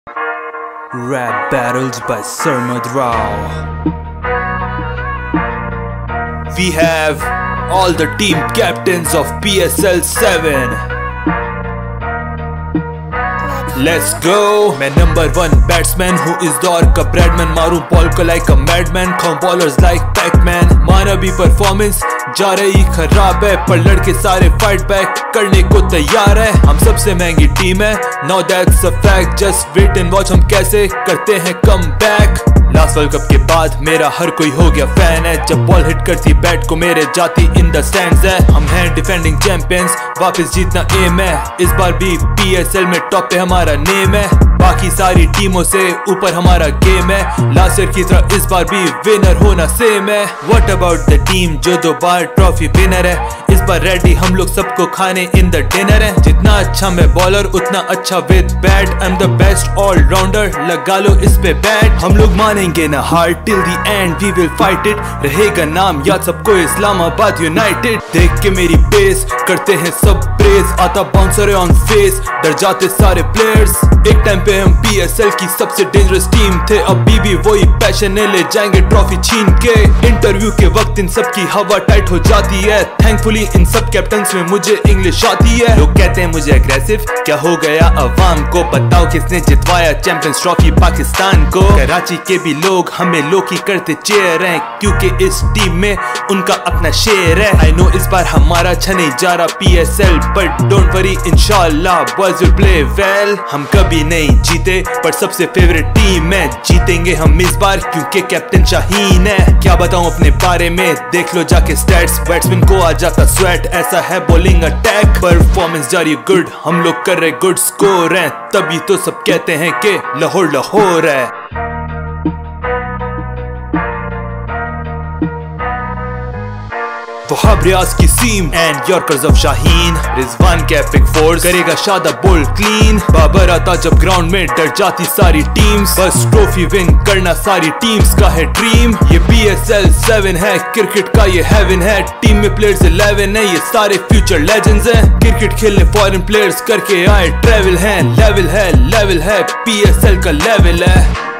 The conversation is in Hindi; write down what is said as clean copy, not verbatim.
Rap battles by Sarmad Rao. We have all the team captains of PSL 7. Let's go. मैं number 1 batsman हूँ इस दौर का ब्रैडमैन, मारूं बॉल को like a madman, खाऊं ballers like Pac-Man। माना भी परफॉर्मेंस जा रही खराब है, पर लड़के सारे फाइट बैक करने को तैयार है। हम सबसे महंगी टीम है, now that's a fact, just wait and watch हम कैसे करते हैं come back. Last world cup के बाद मेरा हर कोई हो गया फैन है, जब बॉल हिट करती बैट को मेरे जाती इन द स्टैंड्स है। हम हैं डिफेंडिंग चैंपियंस, वापस जीतना एम है, इस बार भी PSL में टॉप पे हमारा नेम है। बाकी सारी टीमों से ऊपर हमारा गेम है, लास्ट ईयर की तरह इस बार भी विनर होना सेम है। व्हाट अबाउट द टीम जो 2 बार ट्रॉफी विनर है, इस बार रेडी हम लोग सबको खाने इन द डिनर है। जितना अच्छा मैं बॉलर उतना अच्छा with bat, I am the best allrounder, लगा लो इस पे बैट। हम लोग मानेंगे ना हार till the end, we will fight it, रहेगा नाम याद सबको इस्लामाबाद यूनाइटेड। देख के मेरी बेस करते हैं सब प्रेज, आता बाउंसर ऑन फेस, डर जाते सारे प्लेयर्स। एक टाइम पे हम PSL की सबसे डेंजरस टीम थे, अभी भी वही पैशन है, ले जाएंगे ट्रॉफी छीन के। इंटरव्यू के वक्त इन सब की हवा टाइट हो जाती है, थैंकफुली इन सब कैप्टन्स में मुझे इंग्लिश आती है। लोग कहते हैं मुझे अग्रेसिव, क्या हो गया अवाम को, बताओ किसने जितवाया चैंपियंस ट्रॉफी पाकिस्तान को। कराची के भी लोग हमें लोकी करते चेयर हैं, क्योंकि इस टीम में उनका अपना शेयर है। आई नो इस बार हमारा अच्छा नहीं जा रहा PSL, बट डोंट वरी इंशाल्लाह बॉयज विल प्ले वेल। हम कभी नहीं जीते पर सबसे फेवरेट टीम है, जीतेंगे हम इस बार क्योंकि कैप्टन शाहीन है। क्या बताऊं अपने बारे में, देख लो जाके स्टैट्स, बैट्समैन को आ जाता स्वेट, ऐसा है बॉलिंग अटैक। परफॉर्मेंस जारी गुड, हम लोग कर रहे गुड स्कोर हैं, तभी तो सब कहते हैं कि लाहौर लाहौर है। वहाब रियाज की seam and yorkers of Shaheen, Rizwan के एपिक फोर्स, करेगा शदब बोल्ड क्लीन। बाबर आता जब ग्राउंड में डर जाती सारी टीम्स, बस ट्रॉफी विन करना सारी टीम्स का है ड्रीम। ये PSL 7 है, क्रिकेट का ये हेवन है, टीम में प्लेयर्स 11 है, ये सारे फ्यूचर लेजेंड्स हैं। क्रिकेट खेलने फॉरेन प्लेयर्स करके आए ट्रेवल हैं, लेवल है PSL का लेवल है।